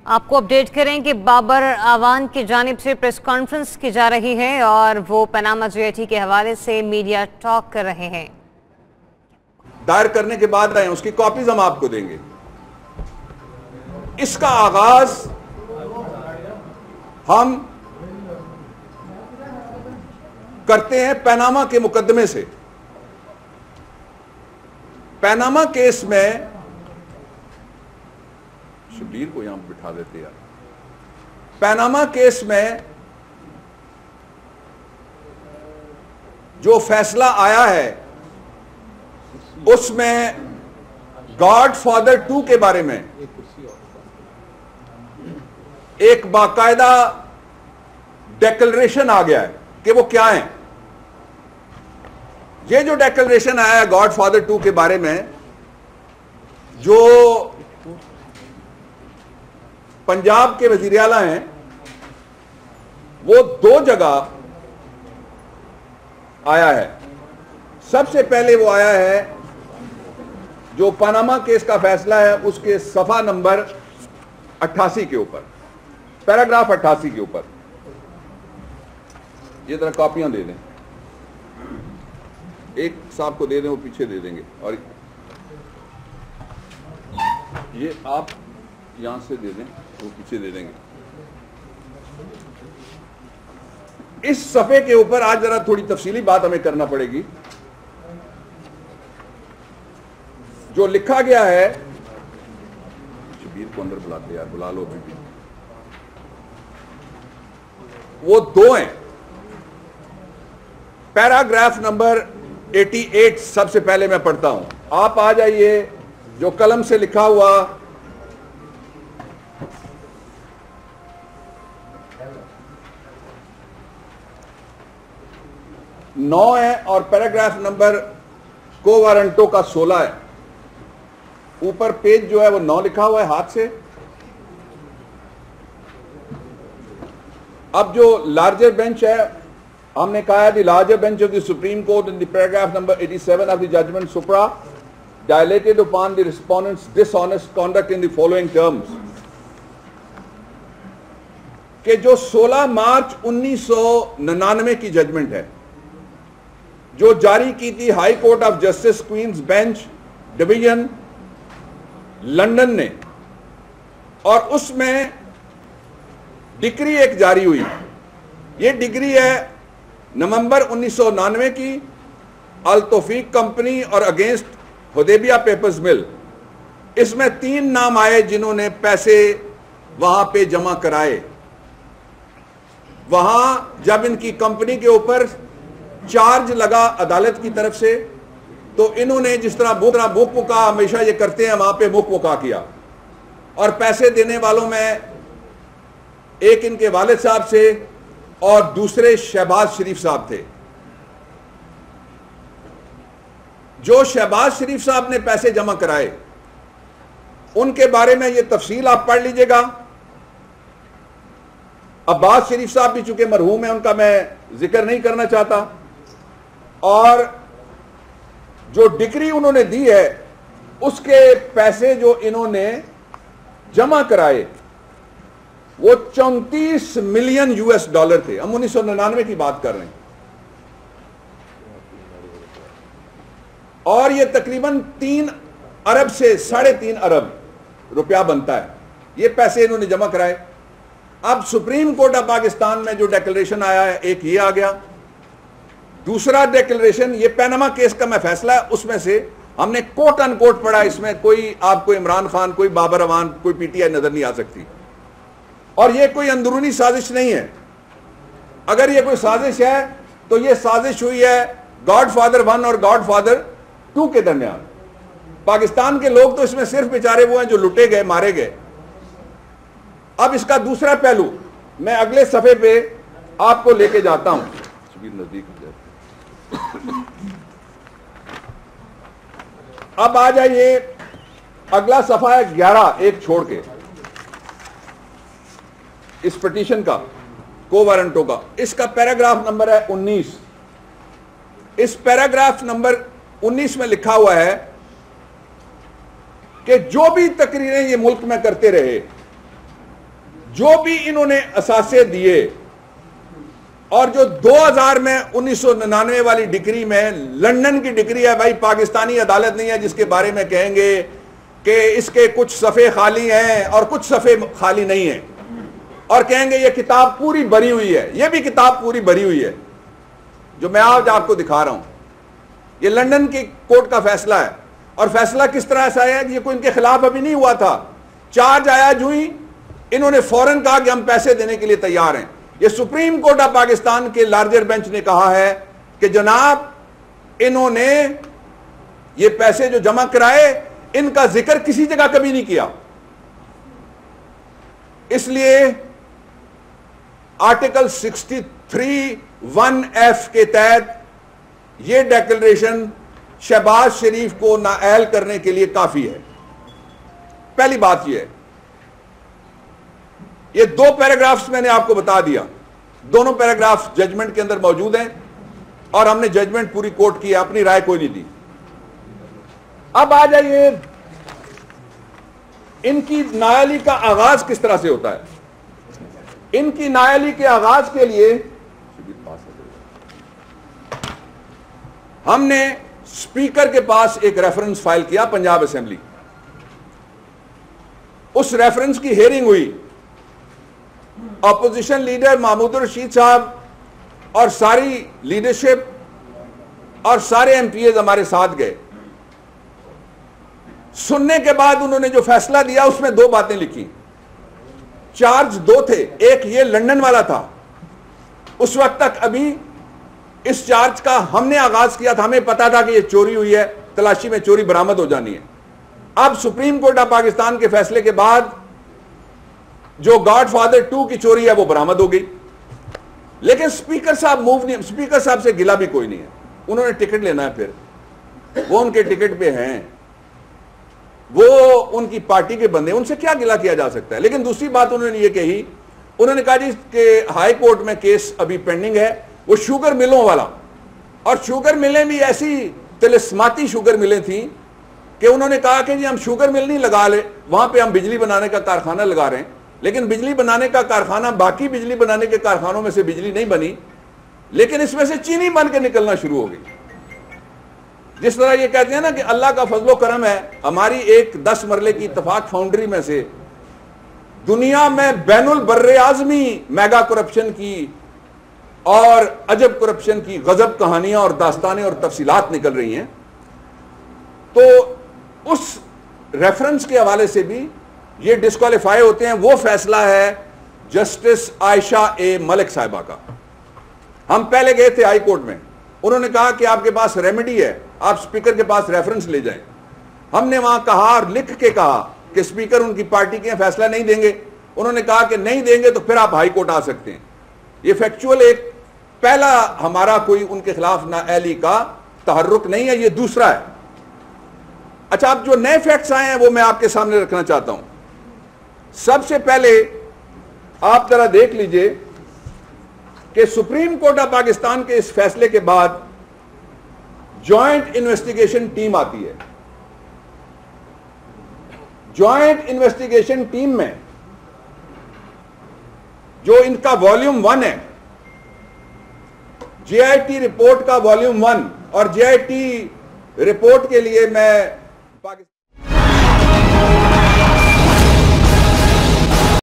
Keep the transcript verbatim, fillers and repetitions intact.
आपको अपडेट करें कि बाबर आवान की जानिब से प्रेस कॉन्फ्रेंस की जा रही है और वो पनामा जेटी के हवाले से मीडिया टॉक कर रहे हैं। दायर करने के बाद आए उसकी कॉपीज हम आपको देंगे। इसका आगाज हम करते हैं पनामा के मुकदमे से। पनामा केस में शबीर को यहां बिठा देते यार। पनामा केस में जो फैसला आया है उसमें गॉड फादर टू के बारे में एक बाकायदा डेक्लेरेशन आ गया है कि वो क्या है। ये जो डेक्लेरेशन आया है गॉड फादर टू के बारे में, जो पंजाब के वजीर आला हैं, वो दो जगह आया है। सबसे पहले वो आया है जो पनामा केस का फैसला है उसके सफा नंबर अट्ठासी के ऊपर, पैराग्राफ अट्ठासी के ऊपर। ये तरह कॉपियां दे दें, एक साहब को दे दें, वो पीछे दे देंगे, और ये आप यहां से दे दें, वो पीछे दे देंगे। इस सफे के ऊपर आज जरा थोड़ी तफसीली बात हमें करना पड़ेगी। जो लिखा गया है, शबीर को अंदर बुलाते यार, बुला लो अभी भी। वो दो हैं। पैराग्राफ नंबर अट्ठासी सबसे पहले मैं पढ़ता हूं, आप आ जाइए। जो कलम से लिखा हुआ नौ है और पैराग्राफ नंबर को वारंटो का सोलह है। ऊपर पेज जो है वो नौ लिखा हुआ है हाथ से। अब जो लार्जर बेंच है, हमने कहा है the larger bench of the Supreme Court in the paragraph number सत्तासी of the judgment supra dilated upon the respondent's dishonest conduct in the following terms, कि जो सोलह मार्च उन्नीस सौ निन्यानवे की जजमेंट है जो जारी की थी High Court of Justice Queen's Bench Division London ने, और उसमें डिक्री एक जारी हुई। ये डिग्री है नवंबर उन्नीस सौ निन्यानवे की, अल तौफीक कंपनी और अगेंस्ट हुदैबिया पेपर्स मिल। इसमें तीन नाम आए जिन्होंने पैसे वहां पे जमा कराए। वहां जब इनकी कंपनी के ऊपर चार्ज लगा अदालत की तरफ से, तो इन्होंने जिस तरह बुक बुक मुका हमेशा ये करते हैं, वहां पे बुक मुका किया। और पैसे देने वालों में एक इनके वालिद साहब से और दूसरे शहबाज शरीफ साहब थे। जो शहबाज शरीफ साहब ने पैसे जमा कराए उनके बारे में ये तफसील आप पढ़ लीजिएगा। अब्बास शरीफ साहब भी चूंकि मरहूम है, उनका मैं जिक्र नहीं करना चाहता। और जो डिग्री उन्होंने दी है उसके पैसे जो इन्होंने जमा कराए वो चौंतीस मिलियन यूएस डॉलर थे। हम उन्नीस सौ निन्यानवे की बात कर रहे हैं, और ये तकरीबन तीन अरब से साढ़े तीन अरब रुपया बनता है। ये पैसे इन्होंने जमा कराए। अब सुप्रीम कोर्ट ऑफ पाकिस्तान में जो डिक्लेरेशन आया है, एक ये आ गया। दूसरा डिक्लेरेशन, ये पनामा केस का मैं फैसला है, उसमें से हमने कोट अन कोट पढ़ा। इसमें कोई आपको इमरान खान, कोई बाबर अवान, कोई पीटीआई नजर नहीं आ सकती। और ये कोई अंदरूनी साजिश नहीं है। अगर ये कोई साजिश है तो ये साजिश हुई है गॉड फादर वन और गॉड फादर टू के दरमियान। पाकिस्तान के लोग तो इसमें सिर्फ बेचारे वो हैं जो लुटे गए, मारे गए। अब इसका दूसरा पहलू मैं अगले सफे पे आपको लेके जाता हूं। नजदीक अब आ जाइए, अगला सफा है ग्यारह, एक छोड़ के, इस पिटीशन का, को वारंटो का। इसका पैराग्राफ नंबर है उन्नीस। इस पैराग्राफ नंबर उन्नीस में लिखा हुआ है कि जो भी तकरीरें ये मुल्क में करते रहे जो भी इन्होंने असासे दिए और जो दो हज़ार में उन्नीस सौ निन्यानवे वाली डिक्री में लंदन की डिक्री है, भाई पाकिस्तानी अदालत नहीं है जिसके बारे में कहेंगे कि इसके कुछ सफ़े खाली हैं और कुछ सफ़े खाली नहीं हैं और कहेंगे ये किताब पूरी भरी हुई है। ये भी किताब पूरी भरी हुई है जो मैं आज आपको दिखा रहा हूं। ये लंदन की कोर्ट का फैसला है और फैसला किस तरह से आया कि ये कोई इनके खिलाफ अभी नहीं हुआ था। चार्ज आया जो ही इन्होंने फौरन कहा कि हम पैसे देने के लिए तैयार हैं। ये सुप्रीम कोर्ट ऑफ पाकिस्तान के लार्जर बेंच ने कहा है कि जनाब इन्होंने ये पैसे जो जमा कराए इनका जिक्र किसी जगह कभी नहीं किया, इसलिए आर्टिकल तिरसठ वन एफ के तहत यह डिक्लेरेशन शहबाज शरीफ को नाअहल करने के लिए काफी है। पहली बात यह है, ये दो पैराग्राफ्स मैंने आपको बता दिया, दोनों पैराग्राफ्स जजमेंट के अंदर मौजूद हैं और हमने जजमेंट पूरी कोर्ट की है, अपनी राय कोई नहीं दी। अब आ जाइए इनकी नाअहली का आगाज किस तरह से होता है। इनकी नाअहली के आगाज के लिए हमने स्पीकर के पास एक रेफरेंस फाइल किया, पंजाब असेंबली। उस रेफरेंस की हेयरिंग हुई, अपोजिशन लीडर महमूद रशीद साहब और सारी लीडरशिप और सारे एमपीएज हमारे साथ गए। सुनने के बाद उन्होंने जो फैसला दिया उसमें दो बातें लिखी। चार्ज दो थे, एक ये लंदन वाला था, उस वक्त तक अभी इस चार्ज का हमने आगाज किया था, हमें पता था कि ये चोरी हुई है, तलाशी में चोरी बरामद हो जानी है। अब सुप्रीम कोर्ट ऑफ पाकिस्तान के फैसले के बाद जो गॉडफादर टू की चोरी है वो बरामद हो गई, लेकिन स्पीकर साहब मूव नहीं, स्पीकर साहब से गिला भी कोई नहीं है। उन्होंने टिकट लेना है, फिर वो उनके टिकट पे हैं, वो उनकी पार्टी के बंदे, उनसे क्या गिला किया जा सकता है। लेकिन दूसरी बात उन्होंने ये कही, उन्होंने कहा जी कि हाई कोर्ट में केस अभी पेंडिंग है वो शुगर मिलों वाला, और शुगर मिलें भी ऐसी तिलिस्माती शुगर मिलें थी कि उन्होंने कहा कि जी हम शुगर मिल नहीं लगा ले, वहां पे हम बिजली बनाने का कारखाना लगा रहे हैं, लेकिन बिजली बनाने का कारखाना बाकी बिजली बनाने के कारखानों में से बिजली नहीं बनी, लेकिन इसमें से चीनी बन के निकलना शुरू हो गई। जिस तरह ये कहते हैं ना कि अल्लाह का फजलो करम है, हमारी एक दस मरले की इत्तेफाक फाउंड्री में से दुनिया में बैनुल बर्रे आजमी मेगा करप्शन की और अजब करप्शन की गजब कहानियां और दास्तानें और तफसीलात निकल रही हैं। तो उस रेफरेंस के हवाले से भी ये डिस्क्वालीफाई होते हैं। वो फैसला है जस्टिस आयशा ए मलिक साहिबा का। हम पहले गए थे हाई कोर्ट में, उन्होंने कहा कि आपके पास रेमेडी है, आप स्पीकर के पास रेफरेंस ले जाएं। हमने वहां कहा और लिख के कहा कि स्पीकर उनकी पार्टी के फैसला नहीं देंगे। उन्होंने कहा कि नहीं देंगे तो फिर आप हाई कोर्ट आ सकते हैं। ये फैक्चुअल एक पहला हमारा कोई उनके खिलाफ नाअहली का तहर्रुक नहीं है, ये दूसरा है। अच्छा, अब जो नए फैक्ट्स आए हैं वो मैं आपके सामने रखना चाहता हूं। सबसे पहले आप जरा देख लीजिए कि सुप्रीम कोर्ट ऑफ पाकिस्तान के इस फैसले के बाद जॉइंट इन्वेस्टिगेशन टीम आती है। जॉइंट इन्वेस्टिगेशन टीम में जो इनका वॉल्यूम वन है, जेआईटी रिपोर्ट का वॉल्यूम वन, और जेआईटी रिपोर्ट के लिए मैं पाकिस्तान